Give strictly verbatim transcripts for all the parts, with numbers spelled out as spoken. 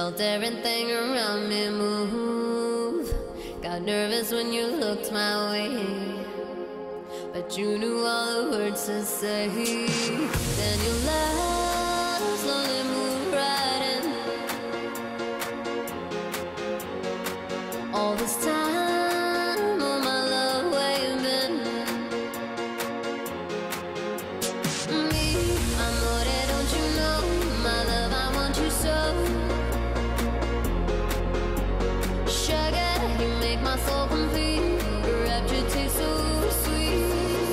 Felt everything around me move. Got nervous when you looked my way, but you knew all the words to say. Then you left, slowly moved right in. All this time, oh my love, where you been? Me, amore, don't you know, my love, I want you so. Sugar, you make my soul complete. Rapture tastes so sweet.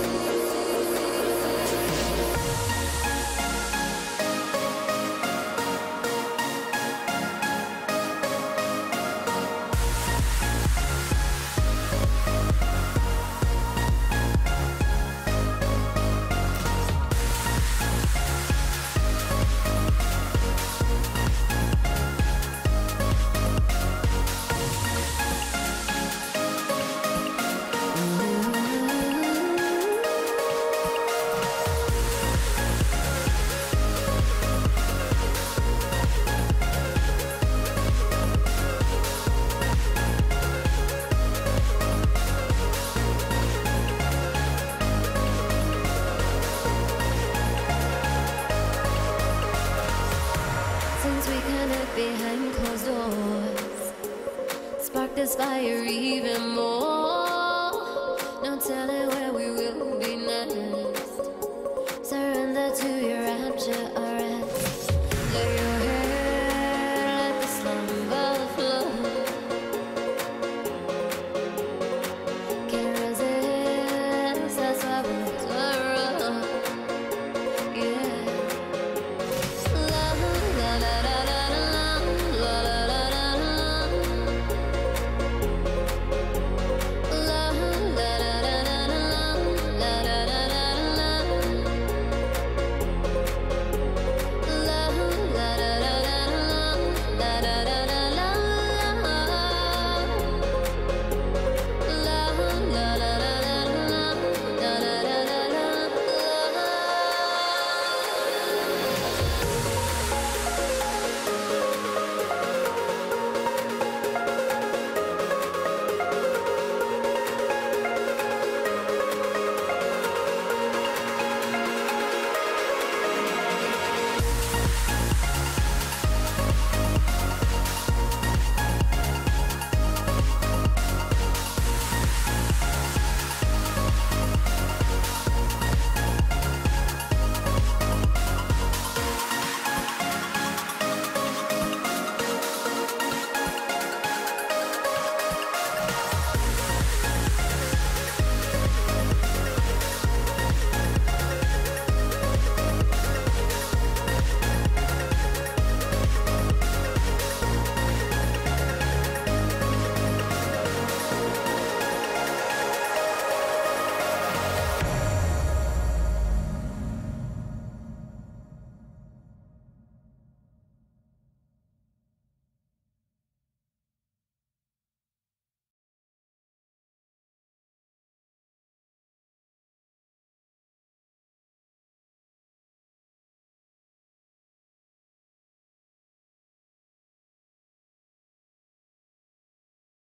Since we connect behind closed doors, spark this fire even more. No telling where we will be next. Surrender to your rapture.